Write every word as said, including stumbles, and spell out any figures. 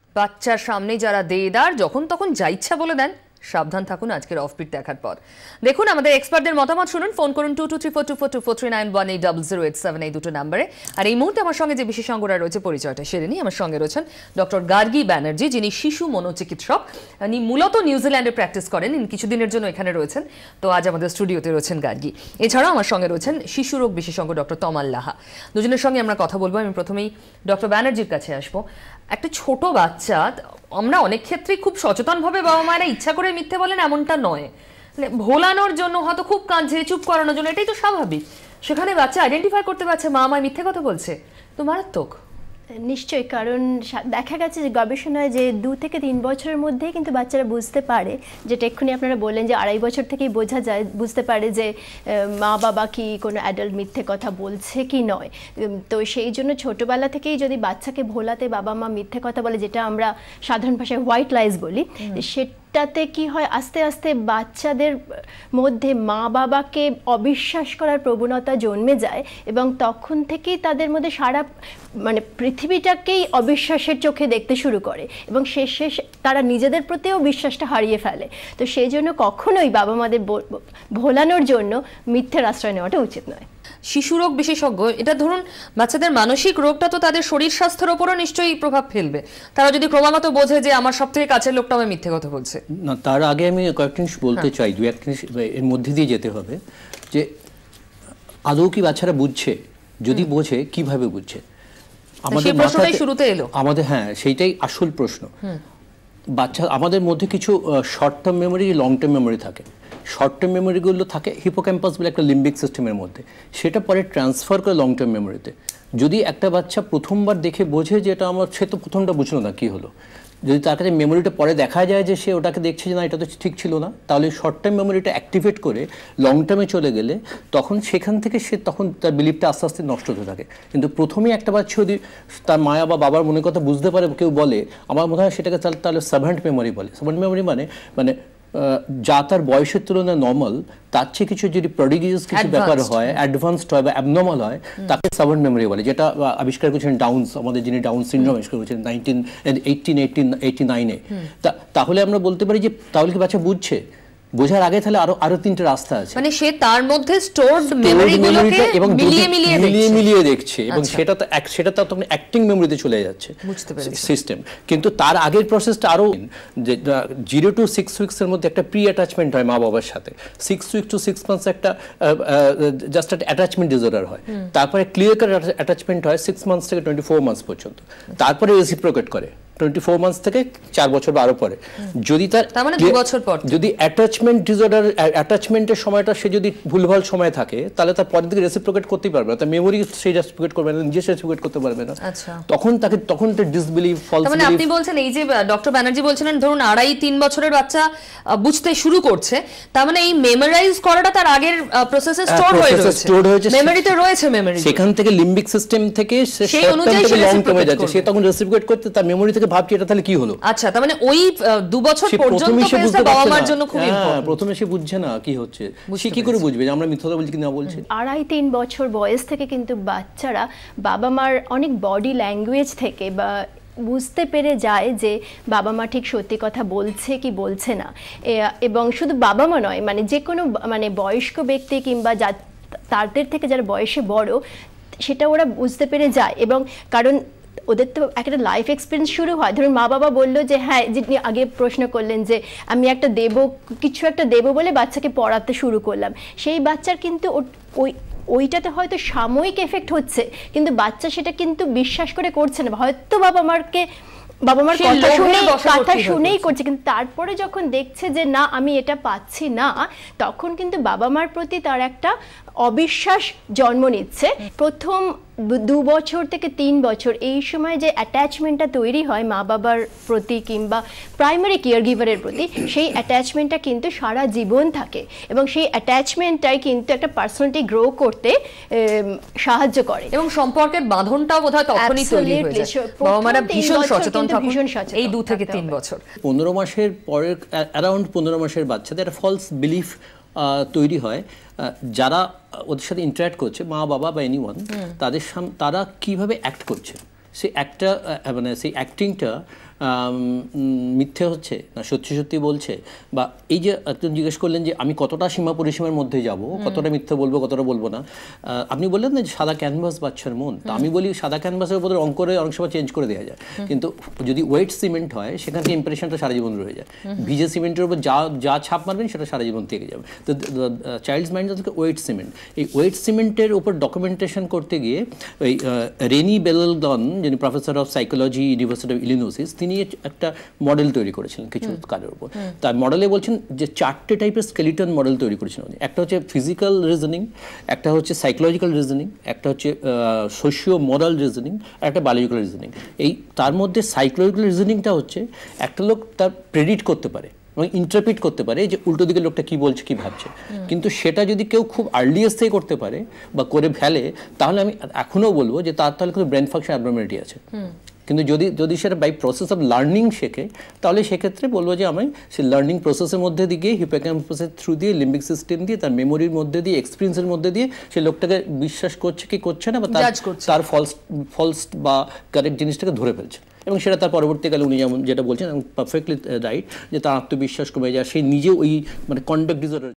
বাচ্চার সামনে যারা দেদার যখন তখন যা ইচ্ছা বলে দেন, সাবধান থাকুন আজকের অফবিট দেখার পর। দেখুন আমাদের এক্সপার্টদের মতামত শুনুন, ফোন করুন two two three four two four two four three nine one eight double zero eight seven এই দুটো নাম্বারে। আর এই মুহূর্তে আমার সঙ্গে যে বিশেষজ্ঞরা রয়েছে পরিচয়টা সেরে নিই। আমার সঙ্গে রয়েছেন ডক্টর গার্গী ব্যানার্জি, যিনি শিশু মনোচিকিৎসক। ইনি মূলত নিউজিল্যান্ডে প্র্যাকটিস করেন, ইনি কিছুদিনের জন্য এখানে রয়েছেন, তো আজ আমাদের স্টুডিওতে রয়েছেন গার্গী। এছাড়াও আমার সঙ্গে রয়েছেন শিশু রোগ বিশেষজ্ঞ ডক্টর তমাল লাহা। দুজনের সঙ্গে আমরা কথা বলবো। আমি প্রথমেই ডক্টর ব্যানার্জির কাছে আসবো। একটা ছোট বাচ্চা, আমরা অনেক ক্ষেত্রেই খুব সচেতনভাবে বাবা মায়েরা ইচ্ছা করে মিথ্যে বলেন এমনটা নয়, ভোলানোর জন্য হয়তো খুব কাঁদছে, চুপ করানোর জন্য, এটাই তো স্বাভাবিক। সেখানে বাচ্চা আইডেন্টিফাই করতে পারছে মা আমায় মিথ্যে কথা বলছে, তো মারাত্মক। নিশ্চয়ই, কারণ দেখা গেছে যে গবেষণায় যে দু থেকে তিন বছরের মধ্যেই কিন্তু বাচ্চারা বুঝতে পারে, যেটা এক্ষুনি আপনারা বললেন যে আড়াই বছর থেকেই বোঝা যায়, বুঝতে পারে যে মা বাবা কি কোনো অ্যাডাল্ট মিথ্যে কথা বলছে কি নয়। তো সেই জন্য ছোটোবেলা থেকেই যদি বাচ্চাকে ভোলাতে বাবা মা মিথ্যে কথা বলে, যেটা আমরা সাধারণ ভাষায় হোয়াইট লাইজ বলি, সেটাতে কি হয় আস্তে আস্তে বাচ্চাদের মধ্যে মা বাবাকে অবিশ্বাস করার প্রবণতা জন্মে যায়, এবং তখন থেকেই তাদের মধ্যে সারা মানে পৃথিবীটাকেই অবিশ্বাসের চোখে দেখতে শুরু করে, এবং শেষে তারা নিজেদের প্রতিও বিশ্বাসটা হারিয়ে ফেলে। তো সেই জন্য কখনোই বাবা মাদের ভোলানোর জন্য মিথ্যের আশ্রয় নেওয়াটা উচিত নয়। শিশু রোগ বিশেষজ্ঞ, এটা ধরুন বাচ্চাদের মানসিক রোগটা তো তাদের শরীর স্বাস্থ্যের উপরও নিশ্চয়ই প্রভাব ফেলবে। তারা যদি ক্রমাগত বোঝে যে আমার সব থেকে কাছের লোকটা আমায় মিথ্যে কথা বলছে। না, তার আগে আমি কয়েকটা জিনিস বলতে চাই, দু একটা জিনিস এর মধ্যে দিয়ে যেতে হবে। যে আদৌ কি বাচ্চারা বুঝছে, যদি বোঝে কিভাবে বুঝছে, আমাদের প্রশ্নটাই শুরুতে এলো আমাদের। হ্যাঁ, সেইটাই আসল প্রশ্ন। বাচ্চা আমাদের মধ্যে কিছু short term memory, long term memory থাকে। শর্ট টার্ম মেমোরিগুলো থাকে হিপোক্যাম্পাস বলে একটা লিম্বিক সিস্টেমের মধ্যে, সেটা পরে ট্রান্সফার করে লং টার্ম মেমোরিতে। যদি একটা বাচ্চা প্রথমবার দেখে বোঝে যে এটা আমার, সে তো প্রথমটা বুঝলো না কি হলো, যদি তার কাছে মেমোরিটা পরে দেখা যায় যে সে ওটাকে দেখছে যে না এটা তো ঠিক ছিল না, তাহলে শর্ট টার্ম মেমোরিটা অ্যাক্টিভেট করে লং টার্মে চলে গেলে তখন সেখান থেকে সে তখন তার বিলিফটা আস্তে আস্তে নষ্ট হতে থাকে। কিন্তু প্রথমেই একটা বাচ্চা যদি তার মায়া বা বাবার মনের কথা বুঝতে পারে, কেউ বলে, আমার মনে হয় সেটাকে তাহলে তাহলে সার্ভেন্ট মেমোরি বলে। সার্ভেন্ট মেমোরি মানে মানে যা তার বয়সের তুলনায় নর্মাল, তার চেয়ে কিছু যদি প্রডিজিয়াস কিছু ব্যাপার হয়, অ্যাডভান্সড হয় বা অ্যাবনর্মাল হয়, তাকে সার্ভেন্ট মেমোরি বলে। যেটা আবিষ্কার করেছেন ডাউনস, আমাদের যিনি ডাউন সিনড্রোম আবিষ্কার করেছেন নাইনটিন এইটিন এইটিন এইটি নাইনে। তাহলে আমরা বলতে পারি যে তাহলে কি বাচ্চা বুঝছে? বোঝার আগে তাহলে আরো আরো তিনটে রাস্তা আছে, মানে সে তার মধ্যে স্টোরড মেমোরিগুলোকে মিলিয়ে মিলিয়ে মিলিয়ে মিলিয়ে দেখছে, এবং সেটা তো সেটা তো তখন অ্যাক্টিং মেমোরিতে চলে যাচ্ছে সিস্টেম। কিন্তু তার আগের প্রসেসটা আরো, যে জিরো টু সিক্স উইকস এর মধ্যে একটা প্রি অ্যাটাচমেন্ট হয় মা বাবার সাথে, six week to six months একটা জাস্ট একটা অ্যাটাচমেন্ট ডিসঅর্ডার হয়, তারপরে ক্লিয়ার কাট অ্যাটাচমেন্ট হয় সিক্স মান্থস থেকে টোয়েন্টি ফোর মান্থস পর্যন্ত, তারপরে রেসিপ্রোকেট করে টোয়েন্টি ফোর মান্থস থেকে চার বছর বা আরো পরে। যদি তার মানে দুই বছর পর যদি অ্যাটাচমেন্ট ডিসঅর্ডার, অ্যাটাচমেন্টের সময়টা সে যদি ভুলভাল সময় থাকে, তাহলে তার পরের দিকে রেসিপ্রোকেট করতেই পারবে না, তার মেমোরি সে রেসিপ্রোকেট করবে না, নিজে রেসিপ্রোকেট করতে পারবে না। আচ্ছা, তখন তাকে তখন তার ডিসবিলিভ, ফলস বিলিভ। মানে আপনি বলছেন এই যে ডক্টর ব্যানার্জি বলছিলেন ধরুন আড়াই তিন বছরের বাচ্চা বুঝতে শুরু করছে, তার মানে এই মেমোরাইজ করাটা তার আগের প্রসেসে স্টোর হয়ে রয়েছে, মেমোরিতে রয়েছে, মেমোরি সেখান থেকে লিম্বিক সিস্টেম থেকে সে শর্ট টার্ম থেকে লং টার্মে যাচ্ছে, সে তখন রেসিপ্রোকেট করতে তার মেমোরি থেকে ভাবছে এটা তাহলে কি হলো। আচ্ছা, তার মানে ওই দুই বছর পর্যন্ত ফেজটা বাবা মার জন্য খুব ইম্পর্টেন্ট। প্রথমে সে বুঝছে না কি হচ্ছে, সে কি করে বুঝবে যে আমরা মিথ্যা বলছি কি না বলছি। আড়াই তিন বছর বয়স থেকে কিন্তু বাচ্চারা বাবা মার অনেক বডি ল্যাঙ্গুয়েজ থেকে বা বুঝতে পেরে যায় যে বাবা মা ঠিক সত্যি কথা বলছে কি বলছে না। এবং শুধু বাবা মা নয়, মানে যে কোনো মানে বয়স্ক ব্যক্তি কিংবা যা তাদের থেকে যারা বয়সে বড়, সেটা ওরা বুঝতে পেরে যায়। এবং কারণ ওদের তো একটা লাইফ এক্সপিরিয়েন্স শুরু হয়। ধরুন মা বাবা বললো যে হ্যাঁ, যিনি আগে প্রশ্ন করলেন যে আমি একটা দেব, কিছু একটা দেব বলে বাচ্চাকে পড়াতে শুরু করলাম, সেই বাচ্চার কিন্তু ওই ওইটাতে হয়তো সাময়িক এফেক্ট হচ্ছে, কিন্তু বাচ্চা সেটা কিন্তু বিশ্বাস করে করছে না, হয়তো বাবা মারকে বাবা মার কথা শুনে কথা শুনেই করছে, কিন্তু তারপরে যখন দেখছে যে না আমি এটা পাচ্ছি না, তখন কিন্তু বাবা মার প্রতি তার একটা অবিশ্বাস জন্ম নিচ্ছে। প্রথম দু বছর থেকে তিন বছর এই সময় যে অ্যাটাচমেন্টটা তৈরি হয় মা বাবার প্রতি কিংবা প্রাইমারি কেয়ার গিভারের প্রতি, সেই অ্যাটাচমেন্টটা কিন্তু সারা জীবন থাকে, এবং সেই অ্যাটাচমেন্টটাই কিন্তু একটা পার্সোনালিটি গ্রো করতে সাহায্য করে, এবং সম্পর্কের বাঁধনটাও বোধহয় তখনই তৈরি হয়ে যায়। বাবা মারা ভীষণ সচেতন থাকুন এই দু থেকে তিন বছর। পনেরো মাসের পরের অ্যারাউন্ড পনেরো মাসের বাচ্চাদের একটা ফলস বিলিফ তৈরি হয়, যারা ওদের সাথে ইন্টারঅ্যাক্ট করছে, মা বাবা বা এনিওয়ান, তাদের সামনে তারা কিভাবে অ্যাক্ট করছে সে একটা মানে সেই অ্যাক্টিংটা মিথ্যে হচ্ছে না সত্যি সত্যি বলছে, বা এই যে একজন জিজ্ঞেস করলেন যে আমি কতটা সীমা পরিসীমার মধ্যে যাব, কতটা মিথ্যে বলবো কতটা বলবো না, আপনি বললেন না যে সাদা ক্যানভাস বাচ্চার মন, তা আমি বলি সাদা ক্যানভাসের উপরে রং করে অনেক সময় চেঞ্জ করে দেওয়া যায়, কিন্তু যদি ওয়েট সিমেন্ট হয় সেখান থেকে ইমপ্রেশনটা সারা জীবন রয়ে যায়। ভিজে সিমেন্টের উপর যা যা ছাপ মারবেন সেটা সারা জীবন থেকে যাবে। তো চাইল্ডস মাইন্ড হচ্ছে ওয়েট সিমেন্ট। এই ওয়েট সিমেন্টের উপর ডকুমেন্টেশন করতে গিয়ে ওই রেনি বেলগন, যিনি professor of psychology university of Illinois, তিনি একটা মডেল তৈরি করেছিলেন কিছু কাজের উপর। তার মডেলে বলছেন যে চারটে টাইপের স্কেলিটন মডেল তৈরি করেছিলেন। একটা হচ্ছে ফিজিক্যাল রিজনিং, একটা হচ্ছে সাইকোলজিক্যাল রিজনিং, একটা হচ্ছে সোশিও মোরাল রিজনিং, আর একটা বায়োলজিক্যাল রিজনিং। এই তার মধ্যে সাইকোলজিক্যাল রিজনিংটা হচ্ছে একটা লোক তার প্রেডিক্ট করতে পারে এবং ইন্টারপ্রিট করতে পারে যে উল্টো দিকে লোকটা কি বলছে কি ভাবছে, কিন্তু সেটা যদি কেউ খুব আর্লিয়েস্ট থেকে করতে পারে বা করে ফেলে, তাহলে আমি এখনও বলবো যে তার তাহলে কিন্তু ব্রেন ফাংশন অ্যাবনর্মালিটি আছে। কিন্তু যদি যদি সেটা বাই প্রসেস অফ লার্নিং শেখে, তাহলে সেক্ষেত্রে বলবো যে আমি সেই লার্নিং প্রসেসের মধ্যে দিয়ে হিপোক্যাম্পাসের থ্রু দিয়ে লিম্বিক সিস্টেম দিয়ে তার মেমোরির মধ্যে দিয়ে এক্সপিরিয়েন্সের মধ্যে দিয়ে সেই লোকটাকে বিশ্বাস করছে কি করছে না, বা তার ফলস ফলস বা কারেক্ট জিনিসটাকে ধরে ফেলছে, এবং সেটা তার পরবর্তীকালে উনি যেমন যেটা বলছেন পারফেক্টলি রাইট, যে তার আত্মবিশ্বাস কমে যায়, সে নিজে ওই মানে কন্ডাক্ট ডিসঅর্ডার